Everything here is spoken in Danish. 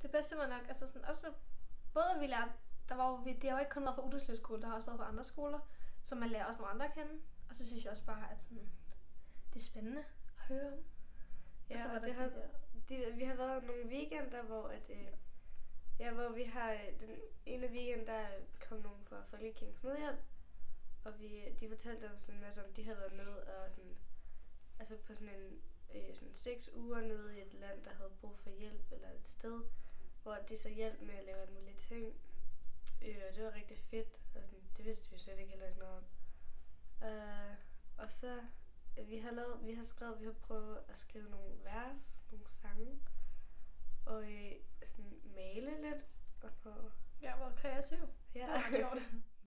Det bedste var nok, altså sådan også, både at vi lærte, det har jo ikke kun været for Utterslev skole, der har også været på andre skoler, så man lærer også nogle andre at kende. Og så synes jeg også bare, at sådan, det er spændende at høre om. Ja, og det har, vi har været nogle weekender, hvor hvor vi har den ene weekend, der kom nogen fra Folkekirkens Nødhjælp, og de fortalte os sådan en masse om, de havde været nede og sådan, altså på sådan en sådan 6 uger nede i et land, der havde brug for hjælp, eller et sted, hvor de så hjalp med at lave alle mulige ting. Og det var rigtig fedt, og sådan, det vidste vi slet ikke heller ikke noget om. Og så vi har prøvet at skrive nogle vers, nogle sange, og sådan male lidt og sådan noget. Jeg har været kreativ. Ja. Det var sjovt.